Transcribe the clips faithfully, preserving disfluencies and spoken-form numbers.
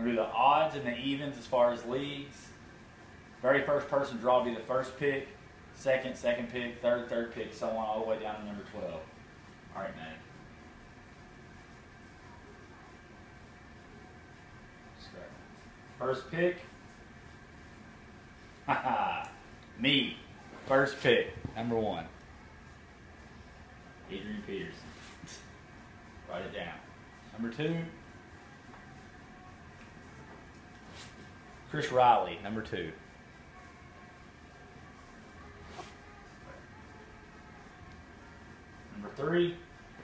We're going to do the odds and the evens as far as leagues. Very first person draw will be the first pick, second, second pick, third, third pick, so on, all the way down to number twelve. All right, man. Start. First pick. Haha. Me. First pick. Number one. Adrian Peterson. Write it down. Number two. Chris Riley. Number two. Number three.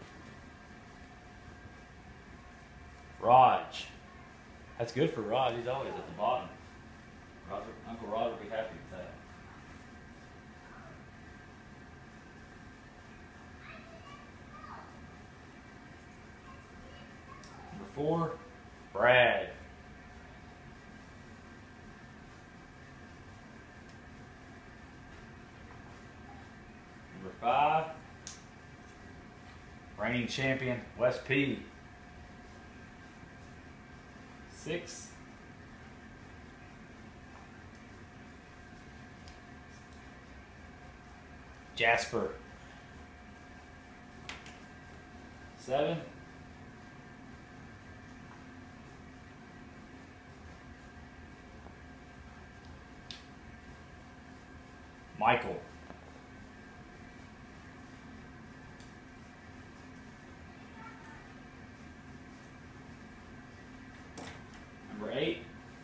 Raj. That's good for Raj. He's always at the bottom. Roger, Uncle Rod will be happy with that. Number four, Brad. Number five, reigning champion, Wes P. Six, Jasper. Seven, Michael. Number eight,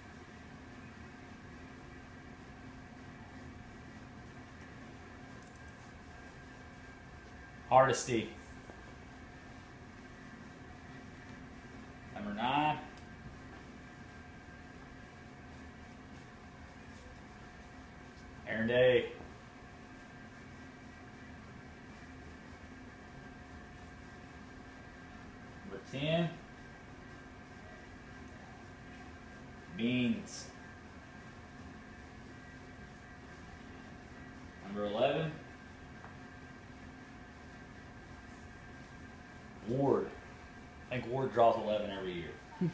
Hardesty. Number nine, Aaron Day. Number ten, Beans. Number eleven, Ward. I think Ward draws eleven every year. And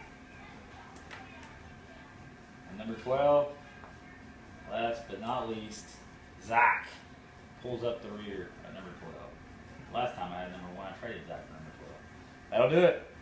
number twelve, last but not least, Zach. Pulls up the rear at number twelve. Last time I had number one, I traded Zach for number twelve. That'll do it.